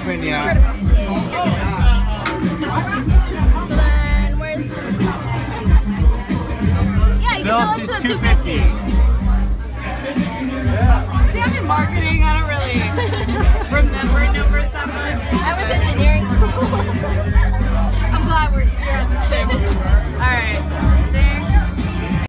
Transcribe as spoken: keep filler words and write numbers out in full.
open, yeah. So then, where's... Yeah, you Bill can to bill it to two two fifty. See, I'm in marketing. I don't really remember numbers that much. I went to engineering school. I'm glad we're here at the same. All right.